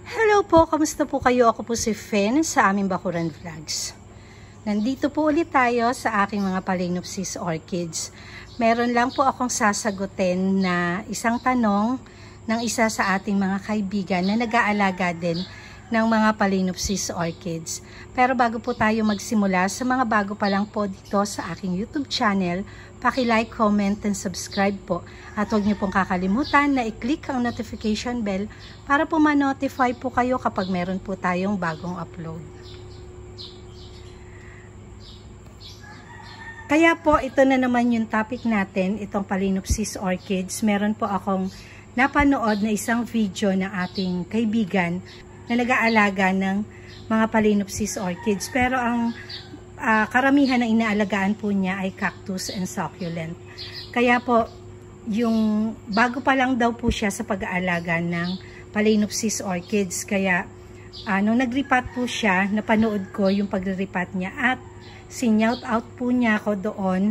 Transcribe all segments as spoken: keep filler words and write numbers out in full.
Hello po, kamusta po kayo? Ako po si Fen sa aming Bakuran Vlogs. Nandito po ulit tayo sa aking mga Phalaenopsis orchids. Meron lang po akong sasagutin na isang tanong ng isa sa ating mga kaibigan na nag-aalaga din ng mga Phalaenopsis orchids. Pero bago po tayo magsimula, sa mga bago pa lang po dito sa aking YouTube channel, paki-like, comment, and subscribe po. At huwag niyo pong kakalimutan na i-click ang notification bell para po ma-notify po kayo kapag meron po tayong bagong upload. Kaya po, ito na naman yung topic natin, itong Phalaenopsis orchids. Meron po akong napanood na isang video ng ating kaibigan na nag-aalaga ng mga Phalaenopsis orchids. Pero ang uh, karamihan na inaalagaan po niya ay cactus and succulent. Kaya po, yung bago pa lang daw po siya sa pag-aalaga ng Phalaenopsis orchids. Kaya uh, nung nag-repat po siya, napanood ko yung pag-repat niya at sinyout out po niya ako doon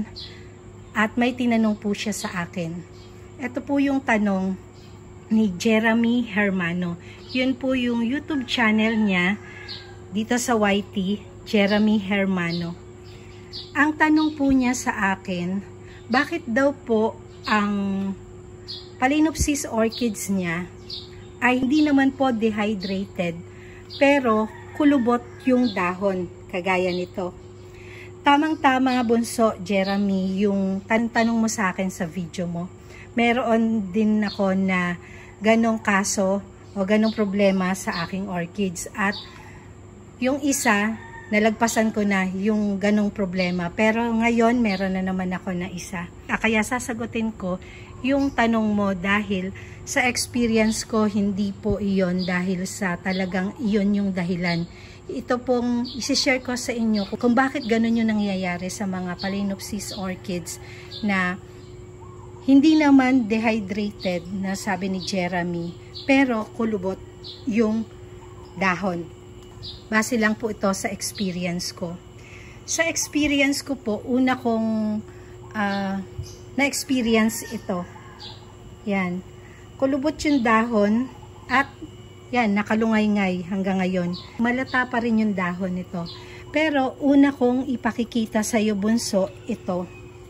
at may tinanong po siya sa akin. Ito po yung tanong ni Jeremy Hermano. Yun po yung YouTube channel niya dito sa Y T, Jeremy Hermano. Ang tanong po niya sa akin, bakit daw po ang Phalaenopsis orchids niya ay hindi naman po dehydrated pero kulubot yung dahon kagaya nito. Tamang-tama bunso, Jeremy, yung tanong mo sa akin sa video mo. Meron din ako na ganong kaso o ganong problema sa aking orchids. At yung isa, nalagpasan ko na yung ganong problema. Pero ngayon, meron na naman ako na isa. Kaya sasagutin ko yung tanong mo dahil sa experience ko, hindi po iyon dahil sa talagang iyon yung dahilan. Ito pong isi-share ko sa inyo kung bakit ganun yung nangyayari sa mga Phalaenopsis orchids na hindi naman dehydrated na sabi ni Jeremy pero kulubot yung dahon. Base lang po ito sa experience ko. Sa experience ko po, una kong uh, na-experience ito. Yan. Kulubot yung dahon at yan, nakalungay-ngay hanggang ngayon. Malata pa rin yung dahon nito. Pero una kong ipakikita sa iyo, bunso, ito.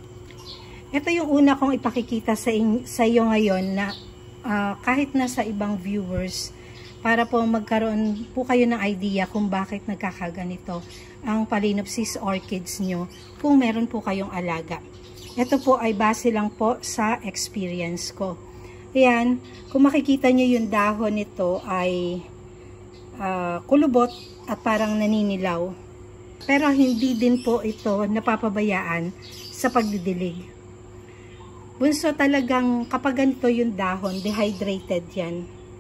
Ito yung una kong ipakikita sa, sa iyo ngayon na uh, kahit nasa ibang viewers, para po magkaroon po kayo ng idea kung bakit nagkakaganito ang Phalaenopsis orchids nyo kung meron po kayong alaga. Ito po ay base lang po sa experience ko. Ayan, kung makikita nyo yung dahon nito ay uh, kulubot at parang naninilaw. Pero hindi din po ito napapabayaan sa pagdidilig. Bunso, talagang kapag ganito yung dahon, dehydrated yan.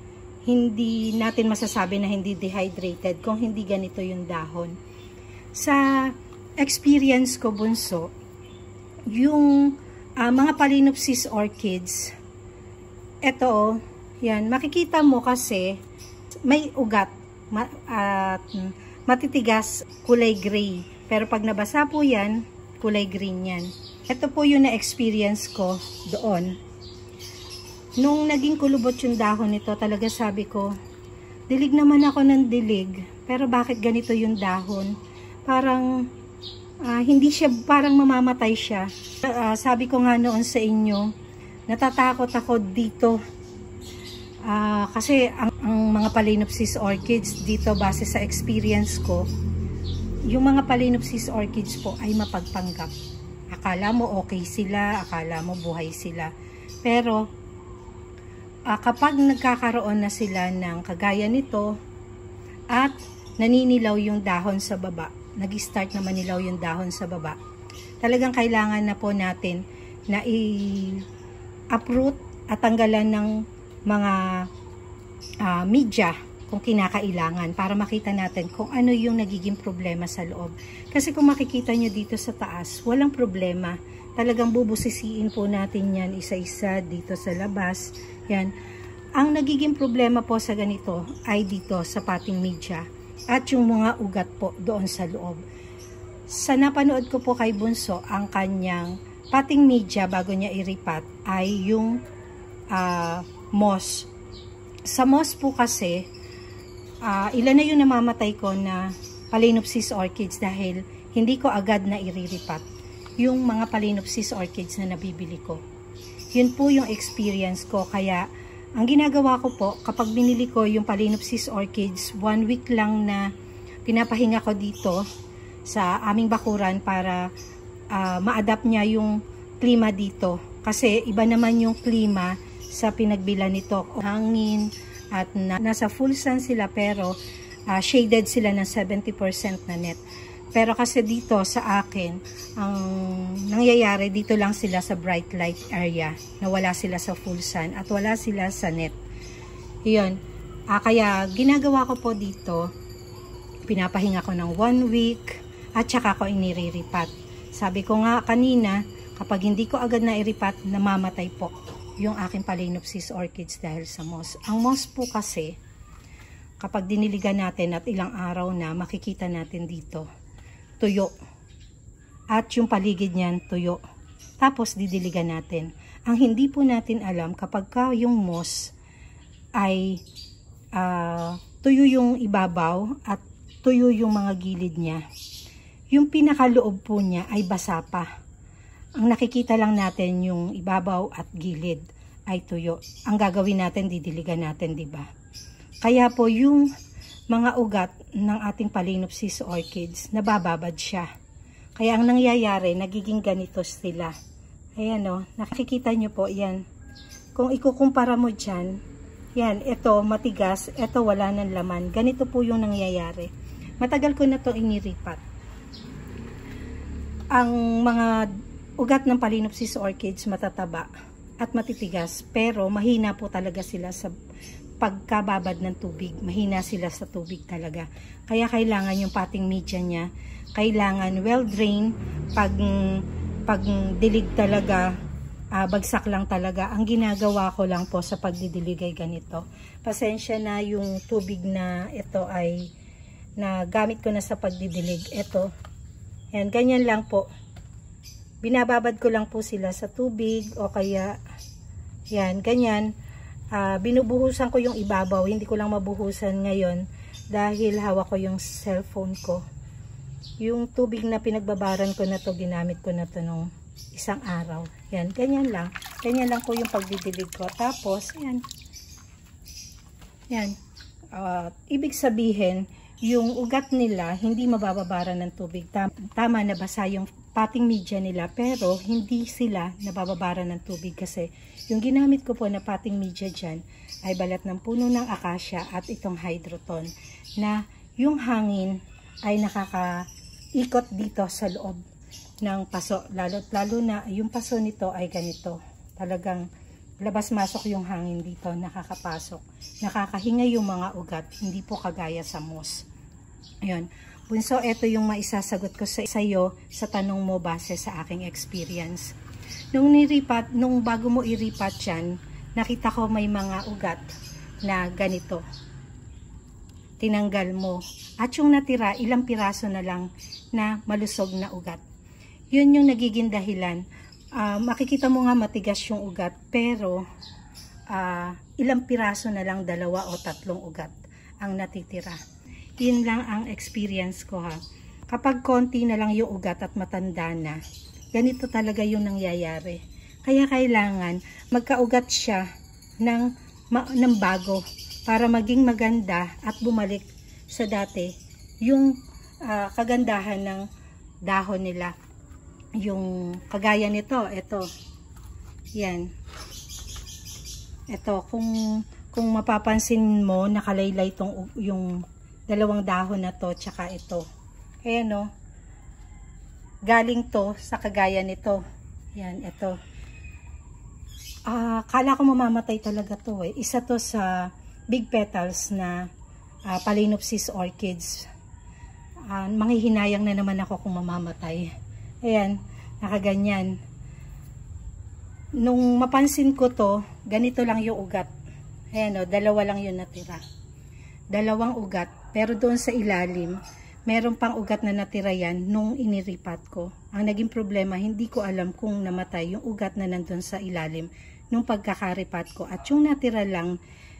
Hindi natin masasabi na hindi dehydrated kung hindi ganito yung dahon. Sa experience ko, bunso, yung uh, mga Phalaenopsis orchids, ito, yan, makikita mo kasi may ugat ma at matitigas, kulay gray. Pero pag nabasa po yan, kulay green yan. Ito po yung na-experience ko doon. Nung naging kulubot yung dahon nito, talaga sabi ko, dilig naman ako ng dilig. Pero bakit ganito yung dahon? Parang, uh, hindi siya, parang mamamatay siya. Uh, sabi ko nga noon sa inyo, natatakot ako dito uh, kasi ang, ang mga Phalaenopsis orchids dito base sa experience ko, yung mga Phalaenopsis orchids po ay mapagpanggap. Akala mo okay sila, akala mo buhay sila, pero uh, kapag nagkakaroon na sila ng kagaya nito at naninilaw yung dahon sa baba, nag-start na manilaw yung dahon sa baba, talagang kailangan na po natin na i uproot at tanggalan ng mga uh, media kung kinakailangan para makita natin kung ano yung nagiging problema sa loob. Kasi kung makikita nyo dito sa taas, walang problema. Talagang bubusisiin po natin yan isa-isa dito sa labas. Yan. Ang nagiging problema po sa ganito ay dito sa pating media at yung mga ugat po doon sa loob. Sa napanood ko po kay Bunso, ang kanyang pating media bago niya iripat ay yung uh, moss. Sa moss po kasi uh, ilan na yung namamatay ko na Phalaenopsis orchids dahil hindi ko agad na iriripat yung mga Phalaenopsis orchids na nabibili ko. Yun po yung experience ko. Kaya ang ginagawa ko po, kapag binili ko yung Phalaenopsis orchids, one week lang na pinapahinga ko dito sa aming bakuran para uh, ma-adapt niya yung klima dito. Kasi iba naman yung klima sa pinagbilan nito. Hangin at na, nasa full sun sila pero uh, shaded sila ng seventy percent na net. Pero kasi dito sa akin, ang nangyayari dito lang sila sa bright light area, na wala sila sa full sun at wala sila sa net. Yun. Ah, kaya ginagawa ko po dito, pinapahinga ko ng one week at saka ko iniriripat. Sabi ko nga kanina, kapag hindi ko agad na iripat, namamatay po yung aking Phalaenopsis orchids dahil sa moss. Ang moss po kasi, kapag diniligan natin at ilang araw na, makikita natin dito tuyo. At yung paligid niyan, tuyo. Tapos, didiligan natin. Ang hindi po natin alam, kapag ka yung moss ay uh, tuyo yung ibabaw at tuyo yung mga gilid niya, yung pinakaloob po niya ay basa pa. Ang nakikita lang natin yung ibabaw at gilid ay tuyo. Ang gagawin natin, didiligan natin, di ba? Kaya po yung mga ugat ng ating Phalaenopsis orchids, nabababad siya. Kaya ang nangyayari, nagiging ganito sila. Ayan o, nakikita nyo po, yan. Kung ikukumpara mo dyan, yan, ito matigas, ito wala ng laman. Ganito po yung nangyayari. Matagal ko na to iniripat. Ang mga ugat ng Phalaenopsis orchids matataba at matitigas, pero mahina po talaga sila sa pagkababad ng tubig. Mahina sila sa tubig talaga. Kaya kailangan yung potting media niya, kailangan well drained. Pag pag dilig talaga, uh, bagsak lang talaga. Ang ginagawa ko lang po sa pagdidilig ay ganito. Pasensya na yung tubig na ito ay na gamit ko na sa pagdidilig. Ito, yan, ganyan lang po. Binababad ko lang po sila sa tubig o kaya yan, ganyan. Uh, binubuhusan ko yung ibabaw, hindi ko lang mabuhusan ngayon dahil hawak ko yung cellphone ko. Yung tubig na pinagbabaran ko na to, ginamit ko na to nung isang araw. Yan, ganyan lang. Ganyan lang po yung pagdidilig ko. Tapos, yan. Yan. Uh, ibig sabihin, yung ugat nila, hindi mabababaran ng tubig. Tama, tama na basa yung potting media nila, pero hindi sila nabababaran ng tubig kasi yung ginamit ko po na potting media dyan ay balat ng puno ng acacia at itong hydroton na yung hangin ay nakakaikot dito sa loob ng paso. Lalo, lalo na yung paso nito ay ganito. Talagang labas-masok yung hangin dito, nakakapasok. Nakakahinga yung mga ugat, hindi po kagaya sa moss. Ayun. Bunso, ito yung maisasagot ko sa iyo sa tanong mo base sa aking experience. Nung niripat, nung bago mo iripat yan, nakita ko may mga ugat na ganito. Tinanggal mo. At yung natira, ilang piraso na lang na malusog na ugat. Yun yung nagiging dahilan. Uh, makikita mo nga matigas yung ugat, pero uh, ilang piraso na lang, dalawa o tatlong ugat ang natitira. Yun lang ang experience ko ha. Kapag konti na lang yung ugat at matanda na, ganito talaga yung nangyayari. Kaya kailangan magkaugat siya ng, ng bago para maging maganda at bumalik sa dati yung uh, kagandahan ng dahon nila. Yung kagaya nito, ito. Yan. Ito, kung, kung mapapansin mo, nakalaylay tong yung dalawang dahon na to, tsaka ito. Ayan o. Galing to sa kagaya nito. Yan, ito. Uh, kala ko mamamatay talaga to eh. Isa to sa big petals na uh, Phalaenopsis orchids. Uh, manghihinayang na naman ako kung mamamatay. Ayan, nakaganyan. Nung mapansin ko to, ganito lang yung ugat. Ayan o, dalawa lang yun natira. Dalawang ugat, pero doon sa ilalim, meron pang ugat na natira yan nung iniripat ko. Ang naging problema, hindi ko alam kung namatay yung ugat na nandun sa ilalim nung pagkakaripat ko. At yung natira lang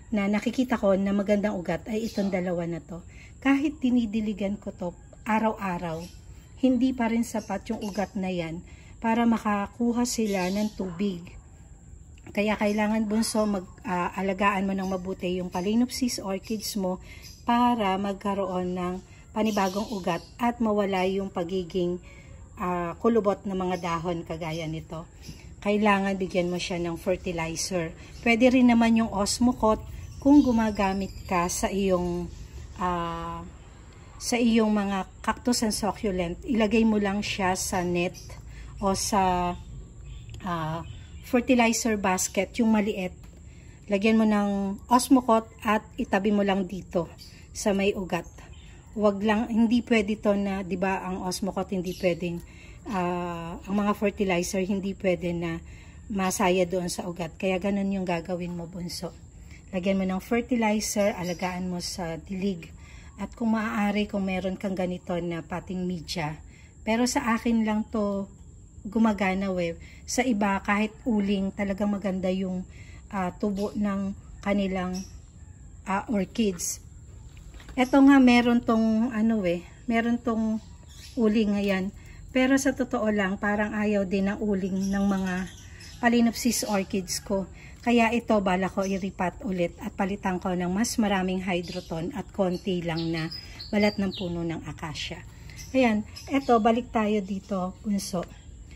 na nakikita ko na magandang ugat ay itong dalawa na to. Kahit dinidiligan ko to araw-araw, hindi pa rin sapat yung ugat na yan para makakuha sila ng tubig. Kaya kailangan bunso mag-alagaan uh, mo ng mabuti yung Phalaenopsis orchids mo para magkaroon ng panibagong ugat at mawala yung pagiging uh, kulubot ng mga dahon kagaya nito. Kailangan bigyan mo siya ng fertilizer. Pwede rin naman yung Osmocote kung gumagamit ka sa iyong uh, sa iyong mga cactus and succulent. Ilagay mo lang siya sa net o sa uh, fertilizer basket, yung maliit. Lagyan mo ng Osmocote at itabi mo lang dito sa may ugat. Wag lang, hindi pwede to na, di ba, ang Osmocote hindi pwedeng, uh, ang mga fertilizer hindi pwede na masaya doon sa ugat. Kaya ganun yung gagawin mo, bunso. Lagyan mo ng fertilizer, alagaan mo sa dilig. At kung maaari, kung meron kang ganito na pating media. Pero sa akin lang to gumagana, we. Sa iba, kahit uling, talagang maganda yung uh, tubo ng kanilang uh, orchids. Ito nga, meron tong, ano we, meron tong uling ngayon. Pero sa totoo lang, parang ayaw din ng uling ng mga Phalaenopsis orchids ko. Kaya ito, bala ko i-repat ulit at palitan ko ng mas maraming hydroton at konti lang na balat ng puno ng acacia. Ayan, ito, balik tayo dito, bunso.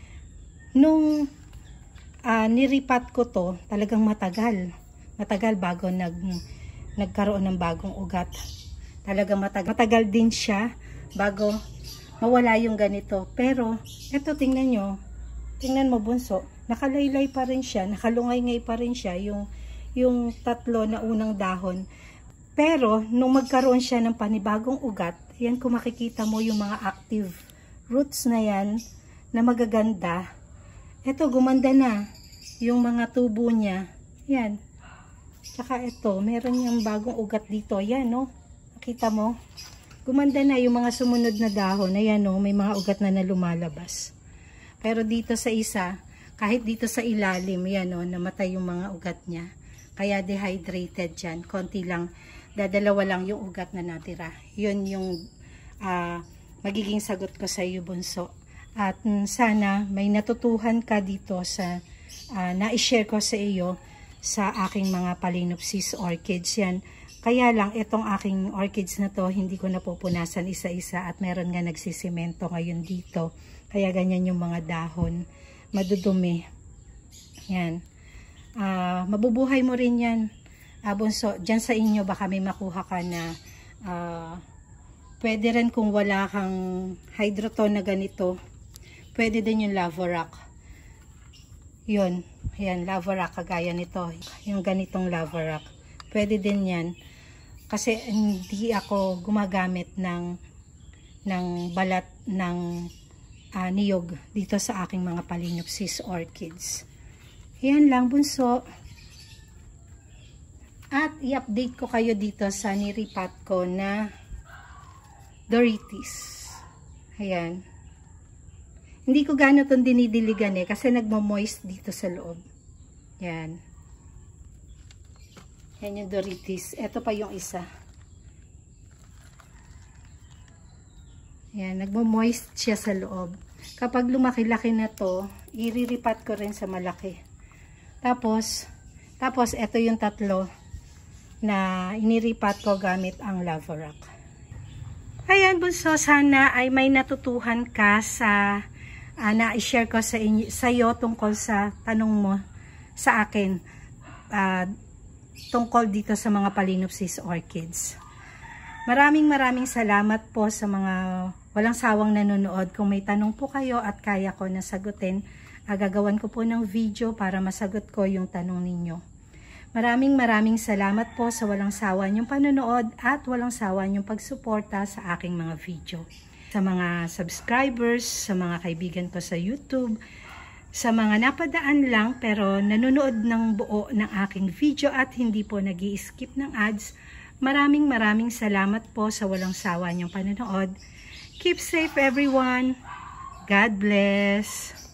Nung uh, niripat ko to, talagang matagal. Matagal bago nag, nagkaroon ng bagong ugat. Talagang matagal. Matagal din siya bago mawala yung ganito. Pero, ito, tingnan nyo. Tingnan mo, bunso. Nakalaylay pa rin siya. Nakalungay-ngay pa rin siya yung, yung tatlo na unang dahon. Pero, nung magkaroon siya ng panibagong ugat, yan kung makikita mo yung mga active roots na yan, na magaganda. Ito, gumanda na. Yung mga tubo niya. Yan. Tsaka ito, meron yung bagong ugat dito. Yan, no? Nakita mo? Gumanda na yung mga sumunod na dahon. Ayan, no? May mga ugat na na lumalabas. Pero dito sa isa, kahit dito sa ilalim, yan, no? Namatay yung mga ugat niya. Kaya dehydrated dyan. Konti lang. Dadalawa lang yung ugat na natira. Yun yung uh, magiging sagot ko sa iyo, bunso. At mm, sana may natutuhan ka dito sa uh, na-share ko sa iyo sa aking mga Phalaenopsis orchids. Yan. Kaya lang, itong aking orchids na to, hindi ko napupunasan isa-isa at meron nga nagsisimento ngayon dito. Kaya ganyan yung mga dahon. Madudumi. Yan. Uh, mabubuhay mo rin yan. Uh, bunso, dyan sa inyo baka may makuha ka na uh, pwede rin kung wala kang hydroton na ganito. Pwede din yung lava rock. Yun. Yan, lava rock kagaya nito. Yung ganitong lava rock. Pwede din yan. Kasi hindi ako gumagamit ng ng balat ng uh, niyog dito sa aking mga Phalaenopsis orchids. Yan lang, bunso. At i-update ko kayo dito sa niripat ko na Dorytes. Ayan. Hindi ko gano'n itong dinidiligan eh, kasi nagmo-moist dito sa loob. Yan. Yan yung Dorytes. Ito pa yung isa. Yan, nagmo-moist siya sa loob. Kapag lumaki-laki na to, iriripat ko rin sa malaki. Tapos, tapos ito yung tatlo na iniripat ko gamit ang lava rock. Ayan, bunso, sana ay may natutuhan ka sa uh, na-share ko sa inyo, sa iyo tungkol sa tanong mo sa akin uh, tungkol dito sa mga Phalaenopsis orchids. Maraming maraming salamat po sa mga walang sawang nanonood. Kung may tanong po kayo at kaya ko na sagutin, uh, gagawan ko po ng video para masagot ko yung tanong ninyo. Maraming maraming salamat po sa walang sawa niyong panonood at walang sawa niyong pagsuporta sa aking mga video. Sa mga subscribers, sa mga kaibigan ko sa YouTube, sa mga napadaan lang pero nanonood ng buo ng aking video at hindi po nag-i-skip ng ads, maraming maraming salamat po sa walang sawa niyong panonood. Keep safe everyone. God bless.